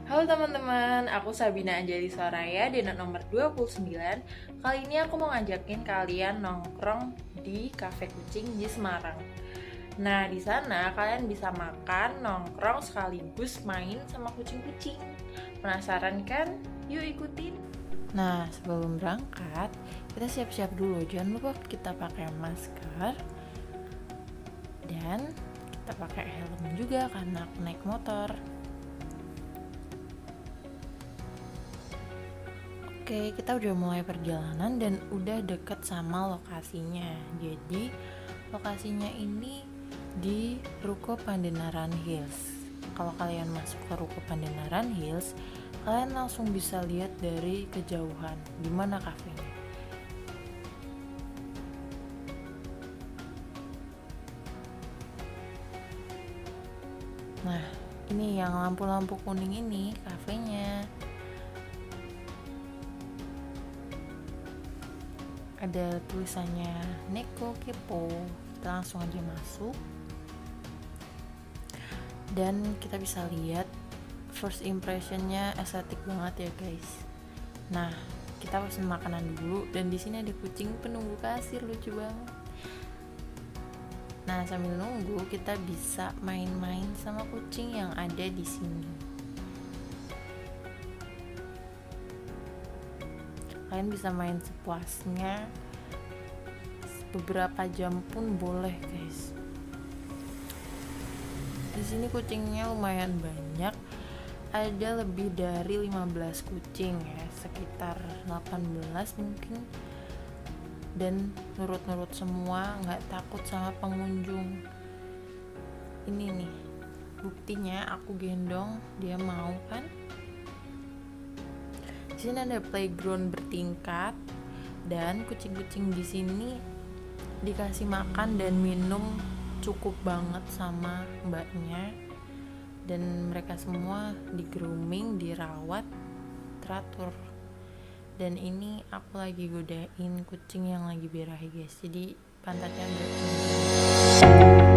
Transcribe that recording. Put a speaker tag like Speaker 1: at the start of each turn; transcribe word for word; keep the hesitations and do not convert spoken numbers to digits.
Speaker 1: Halo teman-teman, aku Sabina Anjali Soraya, Dena nomor dua puluh sembilan. Kali ini aku mau ngajakin kalian nongkrong di Cafe Kucing di Semarang. Nah, di sana kalian bisa makan, nongkrong sekaligus main sama kucing-kucing. Penasaran kan? Yuk ikutin. Nah, sebelum berangkat, kita siap-siap dulu. Jangan lupa kita pakai masker dan kita pakai helm juga karena aku naik motor. Oke, kita udah mulai perjalanan dan udah deket sama lokasinya. Jadi, lokasinya ini di Ruko Pandenaran Hills. Kalau kalian masuk ke Ruko Pandenaran Hills, kalian langsung bisa lihat dari kejauhan di mana kafenya. Nah, ini yang lampu-lampu kuning ini kafenya. Ada tulisannya Neko Kepo. Kita langsung aja masuk dan kita bisa lihat first impressionnya estetik banget ya guys. Nah, kita pesen makanan dulu dan di sini ada kucing penunggu kasir, lucu banget. Nah, sambil nunggu kita bisa main-main sama kucing yang ada di sini. Kalian bisa main sepuasnya, beberapa jam pun boleh guys. Di sini kucingnya lumayan banyak, ada lebih dari lima belas kucing ya, sekitar delapan belas mungkin, dan nurut-nurut semua, nggak takut sama pengunjung. Ini nih buktinya, aku gendong dia mau kan. Di sini ada playground bertingkat dan kucing-kucing di sini dikasih makan dan minum cukup banget sama mbaknya, dan mereka semua di grooming, dirawat teratur. Dan ini aku lagi godain kucing yang lagi birahi guys, jadi pantatnya berat.